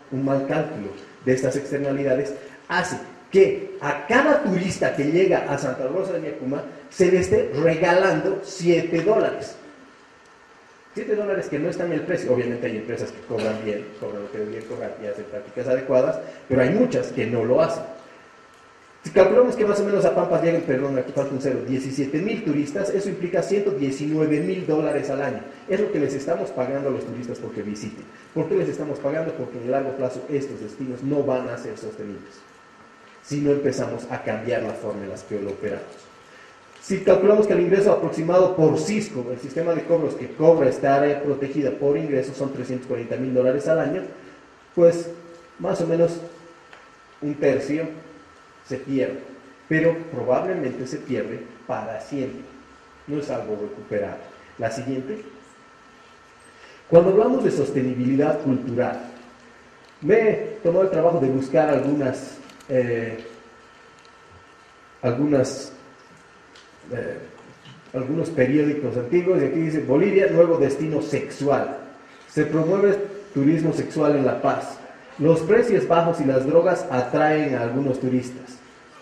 un mal cálculo de estas externalidades, hace que a cada turista que llega a Santa Rosa de Viacuma se le esté regalando $7. $7 que no están en el precio. Obviamente hay empresas que cobran bien, cobran lo que deberían cobrar y hacen prácticas adecuadas, pero hay muchas que no lo hacen. Si calculamos que más o menos a Pampas lleguen, perdón, aquí falta un cero, 17,000 turistas, eso implica $119,000 al año. Es lo que les estamos pagando a los turistas porque visiten. ¿Por qué les estamos pagando? Porque en el largo plazo estos destinos no van a ser sostenibles si no empezamos a cambiar la forma en la que lo operamos. Si calculamos que el ingreso aproximado por Cisco, el sistema de cobros que cobra esta área protegida por ingresos, son $340,000 al año, pues más o menos un tercio se pierde, pero probablemente se pierde para siempre. No es algo recuperable. La siguiente. Cuando hablamos de sostenibilidad cultural, me he tomado el trabajo de buscar algunos periódicos antiguos, y aquí dice: Bolivia, nuevo destino sexual. Se promueve turismo sexual en La Paz. Los precios bajos y las drogas atraen a algunos turistas.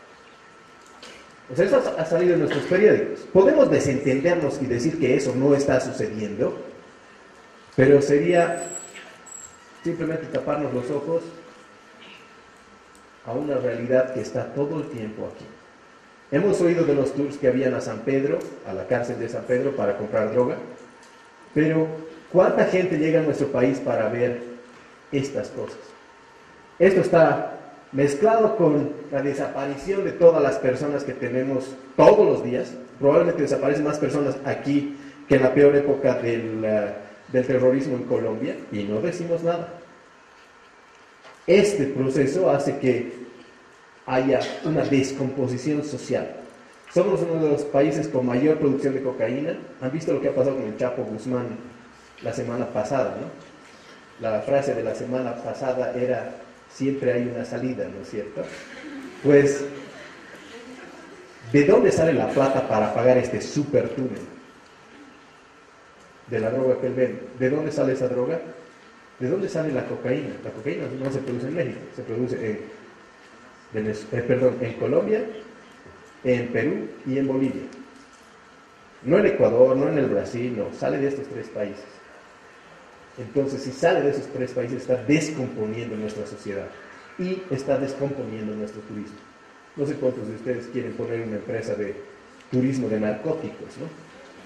O sea, eso ha salido en nuestros periódicos. Podemos desentendernos y decir que eso no está sucediendo, pero sería simplemente taparnos los ojos a una realidad que está todo el tiempo aquí. Hemos oído de los tours que habían a San Pedro, a la cárcel de San Pedro, para comprar droga, pero ¿cuánta gente llega a nuestro país para ver estas cosas? Esto está mezclado con la desaparición de todas las personas que tenemos todos los días. Probablemente desaparecen más personas aquí que en la peor época del terrorismo en Colombia, y no decimos nada. Este proceso hace que haya una descomposición social. Somos uno de los países con mayor producción de cocaína. ¿Han visto lo que ha pasado con el Chapo Guzmán la semana pasada, no? La frase de la semana pasada era: siempre hay una salida, ¿no es cierto? Pues, ¿de dónde sale la plata para pagar este super túnel? De la droga que él vende. ¿De dónde sale esa droga? ¿De dónde sale la cocaína? La cocaína no se produce en México, se produce en Colombia, en Perú y en Bolivia. No en Ecuador, no en el Brasil, no, sale de estos tres países. Entonces, si sale de esos tres países, está descomponiendo nuestra sociedad y está descomponiendo nuestro turismo. No sé cuántos de ustedes quieren poner una empresa de turismo de narcóticos, ¿no?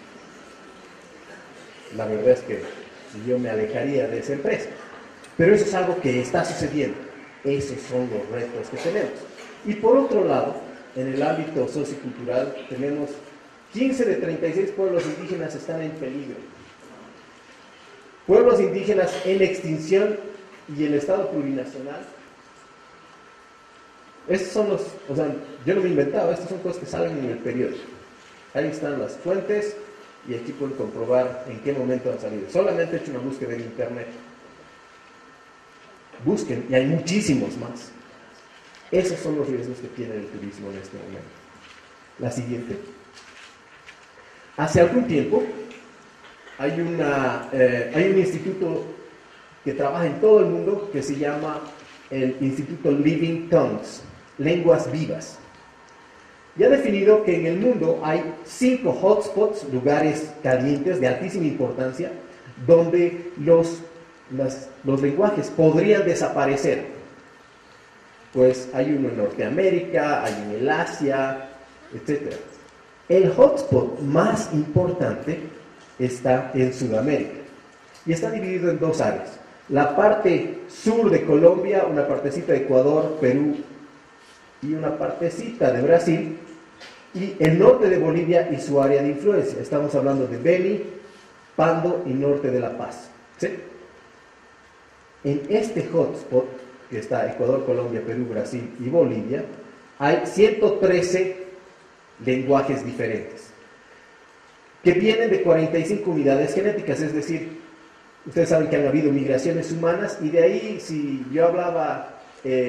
La verdad es que yo me alejaría de esa empresa. Pero eso es algo que está sucediendo. Esos son los retos que tenemos. Y por otro lado, en el ámbito sociocultural, tenemos 15 de 36 pueblos indígenas están en peligro. Pueblos indígenas en extinción y el Estado plurinacional. Estos son yo no me he inventado, estas son cosas que salen en el periódico. Ahí están las fuentes y aquí pueden comprobar en qué momento han salido. Solamente he hecho una búsqueda en internet. Busquen, y hay muchísimos más. Esos son los riesgos que tiene el turismo en este momento. La siguiente. Hace algún tiempo hay un instituto que trabaja en todo el mundo que se llama el Instituto Living Tongues, Lenguas Vivas. Y ha definido que en el mundo hay 5 hotspots, lugares calientes de altísima importancia, donde los lenguajes podrían desaparecer. Pues hay uno en Norteamérica, hay en el Asia, etc. El hotspot más importante está en Sudamérica y está dividido en 2 áreas. La parte sur de Colombia, una partecita de Ecuador, Perú y una partecita de Brasil, y el norte de Bolivia y su área de influencia. Estamos hablando de Beni, Pando y norte de La Paz. ¿Sí? En este hotspot, que está Ecuador, Colombia, Perú, Brasil y Bolivia, hay 113 lenguajes diferentes, que vienen de 45 unidades genéticas, es decir, ustedes saben que han habido migraciones humanas, y de ahí, si yo hablaba,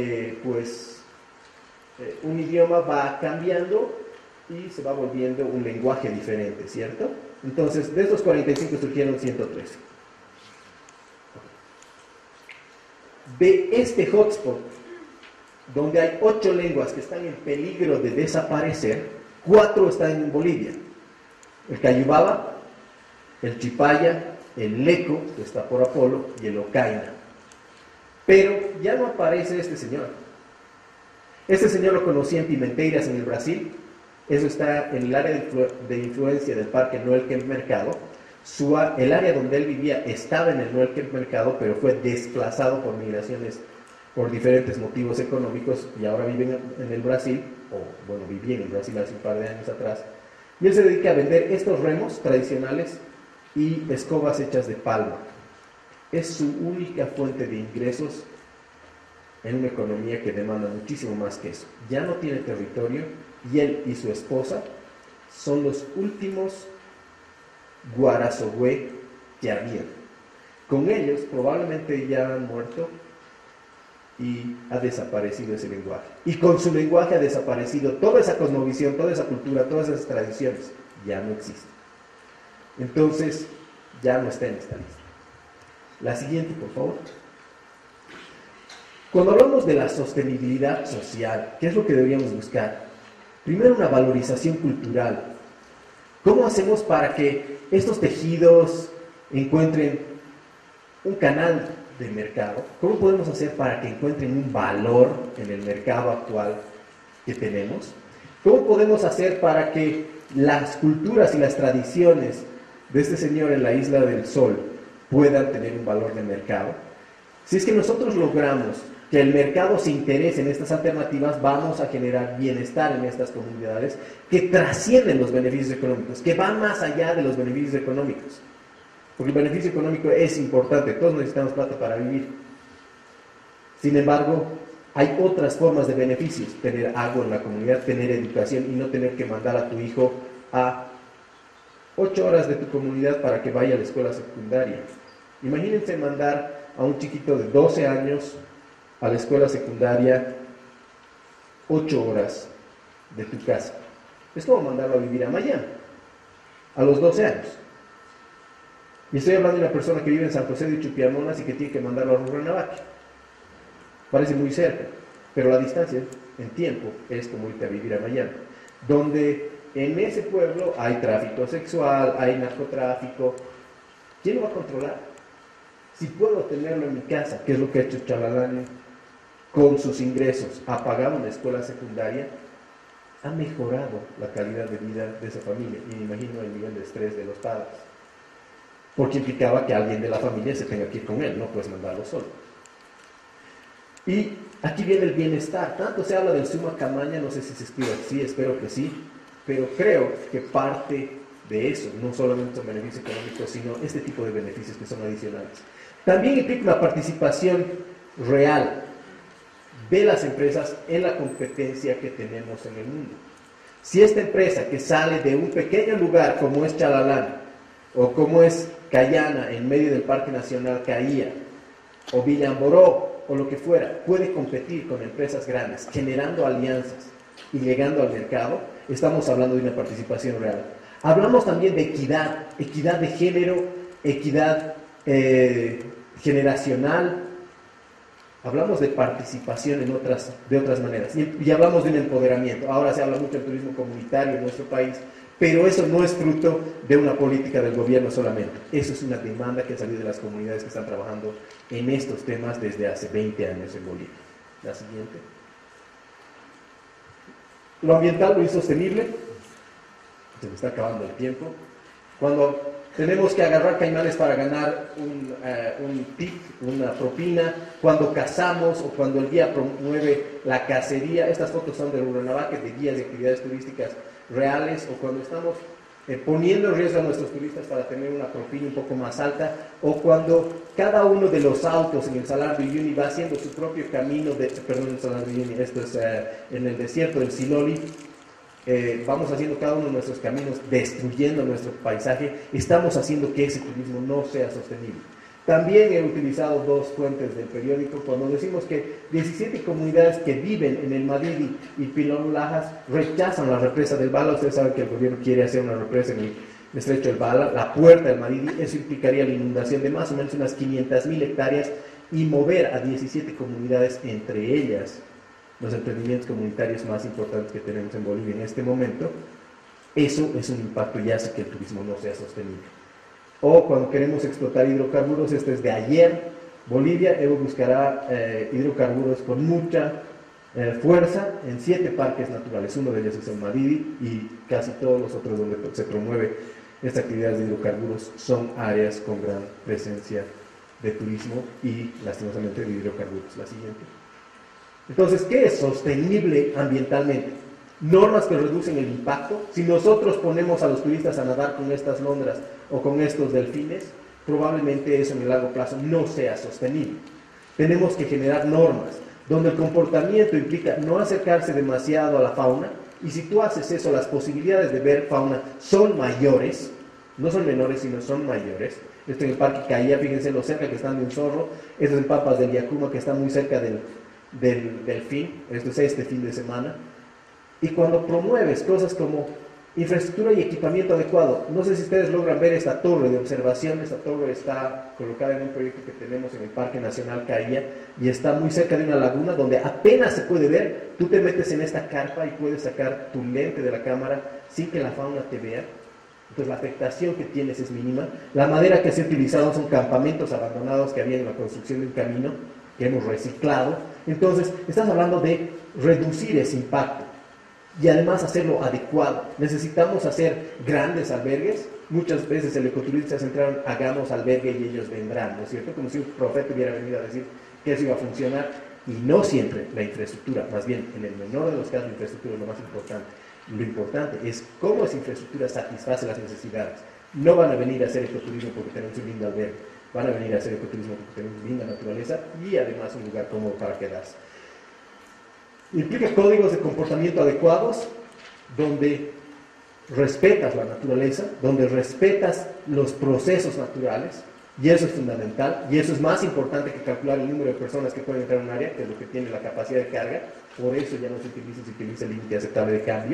un idioma va cambiando y se va volviendo un lenguaje diferente, ¿cierto? Entonces, de estos 45 surgieron 113. de este hotspot, donde hay 8 lenguas que están en peligro de desaparecer, 4 están en Bolivia. El Cayubaba, el Chipaya, el Leco, que está por Apolo, y el Ocaina. Pero ya no aparece este señor. Este señor lo conocí en Pimenteiras, en el Brasil. Eso está en el área de influencia del Parque Noel Kemp Mercado. El área donde él vivía estaba en el Noel Kemp Mercado, pero fue desplazado por migraciones por diferentes motivos económicos y ahora vive en el Brasil, o bueno, vivía en el Brasil hace un par de años atrás. Y él se dedica a vender estos remos tradicionales y escobas hechas de palma. Es su única fuente de ingresos en una economía que demanda muchísimo más que eso. Ya no tiene territorio y él y su esposa son los últimos guarazogué que habían. Con ellos probablemente ya han muerto y ha desaparecido ese lenguaje. Y con su lenguaje ha desaparecido toda esa cosmovisión, toda esa cultura, todas esas tradiciones. Ya no existen. Entonces, ya no está en esta lista. La siguiente, por favor. Cuando hablamos de la sostenibilidad social, ¿qué es lo que deberíamos buscar? Primero, una valorización cultural. ¿Cómo hacemos para que estos tejidos encuentren un canal de mercado? ¿Cómo podemos hacer para que encuentren un valor en el mercado actual que tenemos? ¿Cómo podemos hacer para que las culturas y las tradiciones de este señor en la Isla del Sol puedan tener un valor de mercado? Si es que nosotros logramos que el mercado se interese en estas alternativas, vamos a generar bienestar en estas comunidades que trascienden los beneficios económicos, que van más allá de los beneficios económicos. Porque el beneficio económico es importante, todos necesitamos plata para vivir. Sin embargo, hay otras formas de beneficios: tener agua en la comunidad, tener educación y no tener que mandar a tu hijo a 8 horas de tu comunidad para que vaya a la escuela secundaria. Imagínense mandar a un chiquito de 12 años a la escuela secundaria 8 horas de tu casa. Es como mandarlo a vivir a Miami a los 12 años. Y estoy hablando de una persona que vive en San José de Chupiamonas y que tiene que mandarlo a Rurrenabaque. Parece muy cerca, pero la distancia en tiempo es como irte a vivir a Miami, donde en ese pueblo hay tráfico sexual, hay narcotráfico. ¿Quién lo va a controlar? Si puedo tenerlo en mi casa, que es lo que ha hecho Chalalani con sus ingresos, ha pagado una escuela secundaria, ha mejorado la calidad de vida de esa familia, y me imagino el nivel de estrés de los padres, porque implicaba que alguien de la familia se tenga que ir con él, no puedes mandarlo solo. Y aquí viene el bienestar. Tanto se habla del suma camaña, no sé si se escribe así, espero que sí, pero creo que parte de eso, no solamente son beneficios económicos, sino este tipo de beneficios que son adicionales. También implica una participación real de las empresas en la competencia que tenemos en el mundo. Si esta empresa que sale de un pequeño lugar como es Chalalán o como es Cayana en medio del Parque Nacional Caía o Villamboró o lo que fuera, puede competir con empresas grandes generando alianzas y llegando al mercado, estamos hablando de una participación real. Hablamos también de equidad, equidad de género, equidad generacional. Hablamos de participación de otras maneras y hablamos de un empoderamiento. Ahora se habla mucho del turismo comunitario en nuestro país, pero eso no es fruto de una política del gobierno solamente. Eso es una demanda que ha salido de las comunidades que están trabajando en estos temas desde hace 20 años en Bolivia. La siguiente. Lo ambiental, lo insostenible. Se me está acabando el tiempo. Cuando tenemos que agarrar caimanes para ganar un tip, una propina, cuando cazamos o cuando el guía promueve la cacería. Estas fotos son de Rurrenabaque, de guías de actividades turísticas reales, o cuando estamos poniendo en riesgo a nuestros turistas para tener una propina un poco más alta, o cuando cada uno de los autos en el Salar de Uyuni va haciendo su propio camino, el Salar de Uyuni, esto es en el desierto del Siloli. Vamos haciendo cada uno de nuestros caminos, destruyendo nuestro paisaje, estamos haciendo que ese turismo no sea sostenible. También he utilizado 2 fuentes del periódico cuando decimos que 17 comunidades que viven en el Madidi y Pilón Lajas rechazan la represa del Bala. Ustedes saben que el gobierno quiere hacer una represa en el estrecho del Bala, la puerta del Madidi. Eso implicaría la inundación de más o menos unas 500.000 hectáreas y mover a 17 comunidades, entre ellas los emprendimientos comunitarios más importantes que tenemos en Bolivia en este momento, eso es un impacto y hace que el turismo no sea sostenible. O cuando queremos explotar hidrocarburos, esto es de ayer, Bolivia, Evo buscará hidrocarburos con mucha fuerza en 7 parques naturales, uno de ellos es el Madidi, y casi todos los otros donde se promueve esta actividad de hidrocarburos son áreas con gran presencia de turismo y lastimosamente de hidrocarburos. La siguiente. Entonces, ¿qué es sostenible ambientalmente? Normas que reducen el impacto. Si nosotros ponemos a los turistas a nadar con estas alondras o con estos delfines, probablemente eso en el largo plazo no sea sostenible. Tenemos que generar normas donde el comportamiento implica no acercarse demasiado a la fauna, y si tú haces eso, las posibilidades de ver fauna son mayores, no son menores, sino son mayores. Esto en el Parque Caía, fíjense lo cerca que están de un zorro, esto en Papas del Yacuma, que está muy cerca del delfín, esto es este fin de semana. Y cuando promueves cosas como infraestructura y equipamiento adecuado, no sé si ustedes logran ver esta torre de observación. Esta torre está colocada en un proyecto que tenemos en el Parque Nacional Caía y está muy cerca de una laguna donde apenas se puede ver. Tú te metes en esta carpa y puedes sacar tu lente de la cámara sin que la fauna te vea. Entonces la afectación que tienes es mínima. La madera que se ha utilizado son campamentos abandonados que había en la construcción de un camino que hemos reciclado. Entonces estás hablando de reducir ese impacto y además hacerlo adecuado. Necesitamos hacer grandes albergues. Muchas veces el ecoturista se centra en hagamos albergue y ellos vendrán, ¿no es cierto? Como si un profeta hubiera venido a decir que eso iba a funcionar, y no siempre la infraestructura, más bien en el menor de los casos la infraestructura es lo más importante. Lo importante es cómo esa infraestructura satisface las necesidades. No van a venir a hacer ecoturismo porque tenemos un lindo albergue, van a venir a hacer ecoturismo porque tenemos linda naturaleza y además un lugar cómodo para quedarse. Implica códigos de comportamiento adecuados, donde respetas la naturaleza, donde respetas los procesos naturales, y eso es fundamental, y eso es más importante que calcular el número de personas que pueden entrar en un área, que es lo que tiene la capacidad de carga. Por eso ya no se utiliza el límite aceptable de cambio.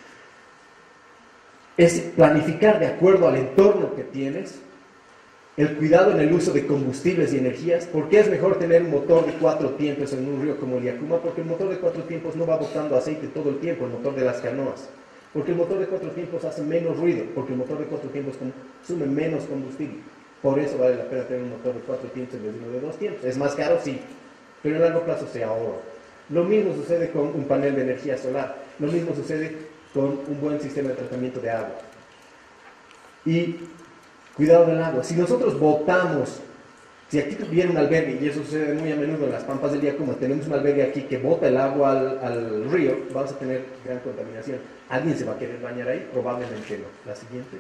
Es planificar de acuerdo al entorno que tienes, el cuidado en el uso de combustibles y energías. ¿Por qué es mejor tener un motor de 4 tiempos en un río como el Yacuma? Porque el motor de 4 tiempos no va botando aceite todo el tiempo, el motor de las canoas. Porque el motor de 4 tiempos hace menos ruido, porque el motor de 4 tiempos consume menos combustible. Por eso vale la pena tener un motor de 4 tiempos en vez de uno de 2 tiempos. ¿Es más caro? Sí, pero a largo plazo se ahorra. Lo mismo sucede con un panel de energía solar, lo mismo sucede con un buen sistema de tratamiento de agua. Y cuidado del agua. Si nosotros botamos, si aquí tuviera un albergue, y eso sucede muy a menudo en las Pampas del Yacuma, tenemos un albergue aquí que bota el agua al río, vamos a tener gran contaminación. ¿Alguien se va a querer bañar ahí? Probablemente no. La siguiente.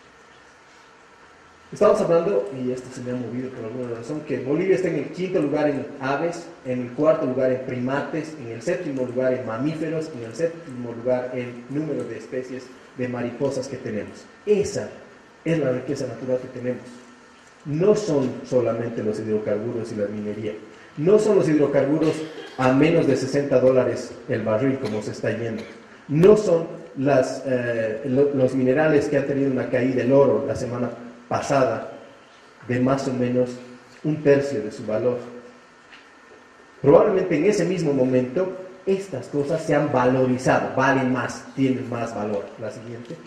Estamos hablando, y esto se me ha movido por alguna razón, que Bolivia está en el 5º lugar en aves, en el 4º lugar en primates, en el 7º lugar en mamíferos, en el 7º lugar en número de especies de mariposas que tenemos. Esa es la riqueza natural que tenemos. No son solamente los hidrocarburos y la minería. No son los hidrocarburos a menos de $60 el barril como se está yendo. No son los minerales que han tenido una caída del oro la semana pasada de más o menos 1/3 de su valor. Probablemente en ese mismo momento estas cosas se han valorizado, valen más, tienen más valor. La siguiente.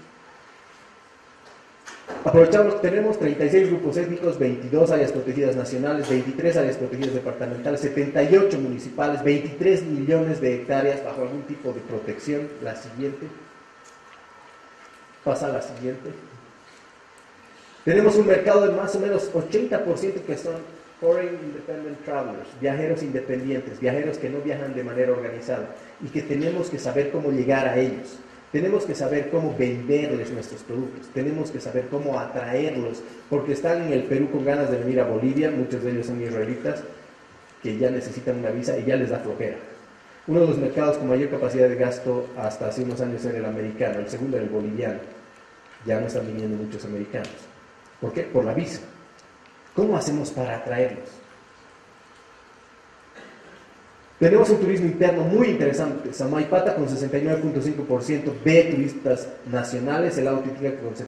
Aprovechamos, tenemos 36 grupos étnicos, 22 áreas protegidas nacionales, 23 áreas protegidas departamentales, 78 municipales, 23 millones de hectáreas bajo algún tipo de protección. La siguiente. Pasa a la siguiente. Tenemos un mercado de más o menos 80% que son Foreign Independent Travelers, viajeros independientes, viajeros que no viajan de manera organizada y que tenemos que saber cómo llegar a ellos. Tenemos que saber cómo venderles nuestros productos, tenemos que saber cómo atraerlos, porque están en el Perú con ganas de venir a Bolivia, muchos de ellos son israelitas, que ya necesitan una visa y ya les da flojera. Uno de los mercados con mayor capacidad de gasto hasta hace unos años era el americano, el segundo era el boliviano. Ya no están viniendo muchos americanos. ¿Por qué? Por la visa. ¿Cómo hacemos para atraerlos? Tenemos un turismo interno muy interesante. Samaipata con 69.5% de turistas nacionales, el lado Titicaca con